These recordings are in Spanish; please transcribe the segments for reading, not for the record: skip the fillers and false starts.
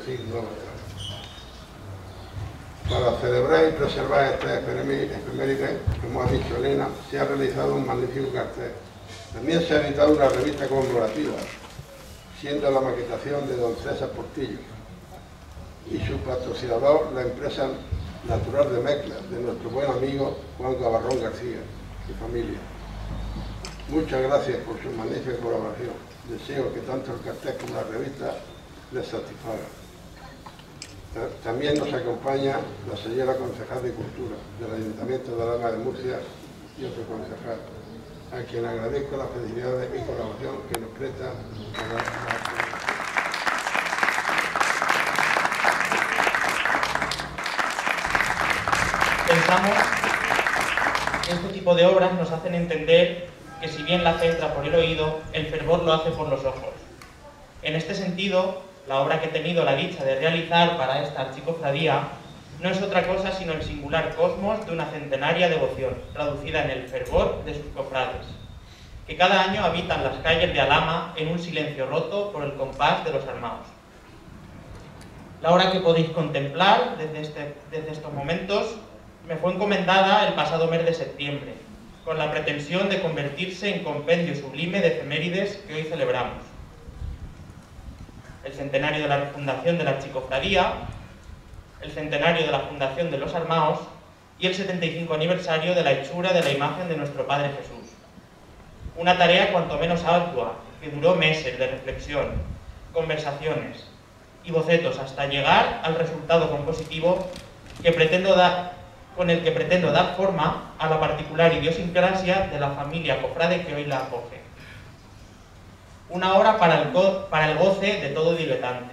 decir nuevas tramas. Para celebrar y preservar esta efeméride, como ha dicho Elena, se ha realizado un magnífico cartel. También se ha editado una revista conmemorativa, siendo la maquetación de don César Portillo y su patrocinador, la empresa natural de Mezcla, de nuestro buen amigo Juan Gavarrón García y familia. Muchas gracias por su magnífica colaboración. Deseo que tanto el cartel como la revista les satisfagan. También nos acompaña la señora concejal de Cultura del Ayuntamiento de Alhama de Murcia y otro concejal, a quien agradezco las felicidades y colaboración que nos presta para la... Pensamos que este tipo de obras nos hacen entender que si bien la fe entra por el oído, el fervor lo hace por los ojos. En este sentido, la obra que he tenido la dicha de realizar para esta archicofradía no es otra cosa sino el singular cosmos de una centenaria devoción, traducida en el fervor de sus cofrades, que cada año habitan las calles de Alhama en un silencio roto por el compás de los armaos. La obra que podéis contemplar desde estos momentos me fue encomendada el pasado mes de septiembre, con la pretensión de convertirse en compendio sublime de efemérides que hoy celebramos. El centenario de la fundación de la archicofradía, el centenario de la fundación de los Armaos y el 75 aniversario de la hechura de la imagen de nuestro Padre Jesús. Una tarea cuanto menos ardua, que duró meses de reflexión, conversaciones y bocetos hasta llegar al resultado compositivo con el que pretendo dar forma a la particular idiosincrasia de la familia cofrade que hoy la acoge. Una obra para el goce de todo diletante.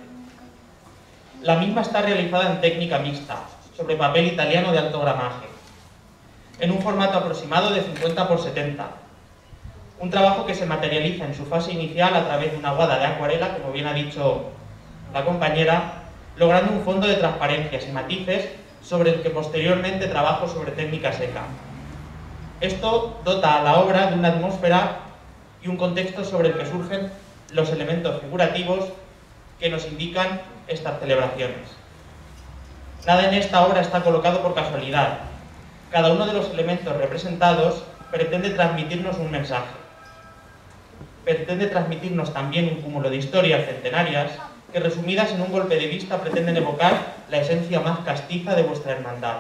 La misma está realizada en técnica mixta, sobre papel italiano de alto gramaje, en un formato aproximado de 50 por 70. Un trabajo que se materializa en su fase inicial a través de una aguada de acuarela, como bien ha dicho la compañera, logrando un fondo de transparencias y matices sobre el que posteriormente trabajo sobre técnica seca. Esto dota a la obra de una atmósfera y un contexto sobre el que surgen los elementos figurativos que nos indican estas celebraciones. Nada en esta obra está colocado por casualidad. Cada uno de los elementos representados pretende transmitirnos un mensaje. Pretende transmitirnos también un cúmulo de historias centenarias que, resumidas en un golpe de vista, pretenden evocar la esencia más castiza de vuestra hermandad.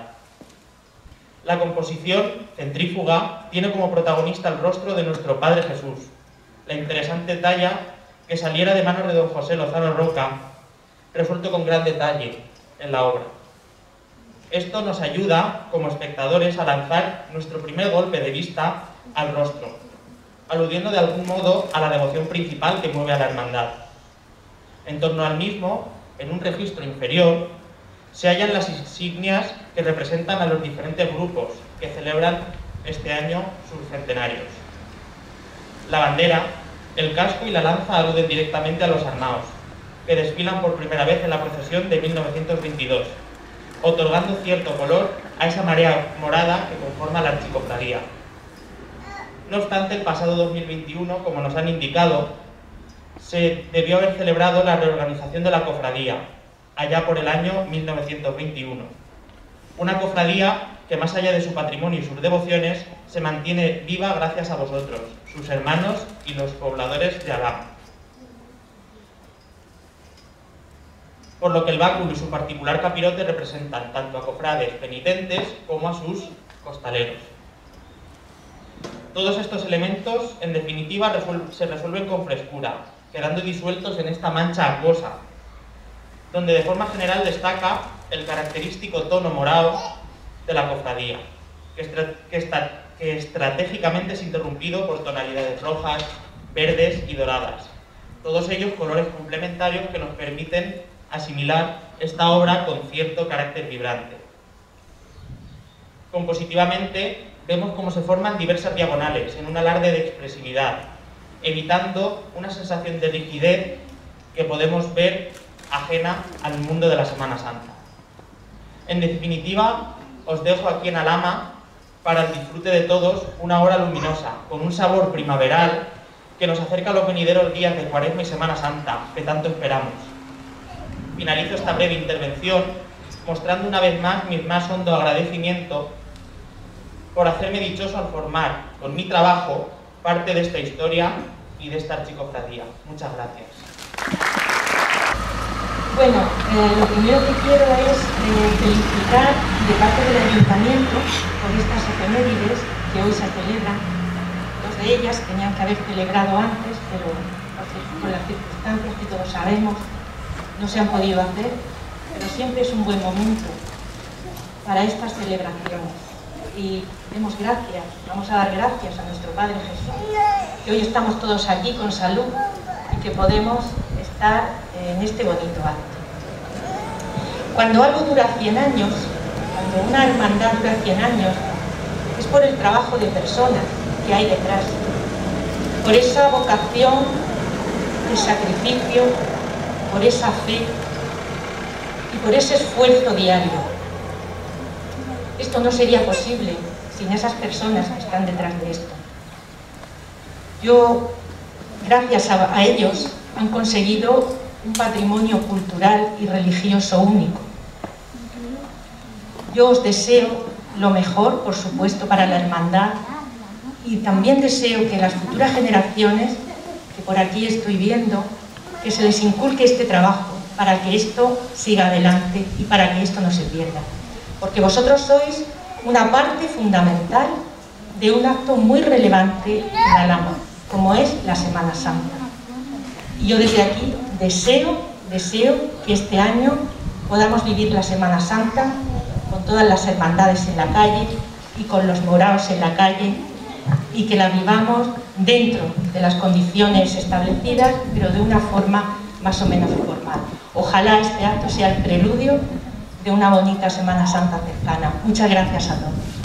La composición, centrífuga, tiene como protagonista el rostro de nuestro Padre Jesús, la interesante talla que saliera de manos de don José Lozano Roca, resuelto con gran detalle en la obra. Esto nos ayuda, como espectadores, a lanzar nuestro primer golpe de vista al rostro, aludiendo de algún modo a la devoción principal que mueve a la hermandad. En torno al mismo, en un registro inferior, se hallan las insignias que representan a los diferentes grupos que celebran este año sus centenarios. La bandera, el casco y la lanza aluden directamente a los Armaos, que desfilan por primera vez en la procesión de 1922, otorgando cierto color a esa marea morada que conforma la archicofradía. No obstante, el pasado 2021, como nos han indicado, se debió haber celebrado la reorganización de la cofradía, allá por el año 1921. Una cofradía que, más allá de su patrimonio y sus devociones, se mantiene viva gracias a vosotros, sus hermanos y los pobladores de Alhama. Por lo que el báculo y su particular capirote representan tanto a cofrades penitentes como a sus costaleros. Todos estos elementos, en definitiva, se resuelven con frescura, quedando disueltos en esta mancha acuosa, donde de forma general destaca el característico tono morado de la cofradía, que estratégicamente es interrumpido por tonalidades rojas, verdes y doradas, todos ellos colores complementarios que nos permiten asimilar esta obra con cierto carácter vibrante. Compositivamente, vemos cómo se forman diversas diagonales en un alarde de expresividad, evitando una sensación de rigidez que podemos ver ajena al mundo de la Semana Santa. En definitiva, os dejo aquí en Alhama para el disfrute de todos una hora luminosa, con un sabor primaveral que nos acerca a los venideros días de Cuaresma y Semana Santa, que tanto esperamos. finalizo esta breve intervención mostrando una vez más mi más hondo agradecimiento por hacerme dichoso al formar con mi trabajo parte de esta historia y de esta archicofradía. Muchas gracias. Bueno, lo primero que quiero es felicitar de parte del Ayuntamiento por estas efemérides que hoy se celebran. Dos de ellas tenían que haber celebrado antes, pero por las circunstancias que todos sabemos no se han podido hacer, pero siempre es un buen momento para estas celebraciones. Y demos gracias, vamos a dar gracias a nuestro Padre Jesús, que hoy estamos todos aquí con salud y que podemos estar en este bonito acto. Cuando algo dura 100 años, cuando una hermandad dura 100 años, es por el trabajo de personas que hay detrás, por esa vocación de sacrificio, por esa fe y por ese esfuerzo diario. Esto no sería posible sin esas personas que están detrás de esto. Gracias a ellos, han conseguido un patrimonio cultural y religioso único. Yo os deseo lo mejor, por supuesto, para la hermandad, y también deseo que las futuras generaciones, que por aquí estoy viendo, que se les inculque este trabajo para que esto siga adelante y para que esto no se pierda. Porque vosotros sois una parte fundamental de un acto muy relevante en Alhama, como es la Semana Santa. Y yo desde aquí deseo que este año podamos vivir la Semana Santa con todas las hermandades en la calle y con los moraos en la calle, y que la vivamos dentro de las condiciones establecidas, pero de una forma más o menos formal. Ojalá este acto sea el preludio de una bonita Semana Santa cercana. Muchas gracias a todos.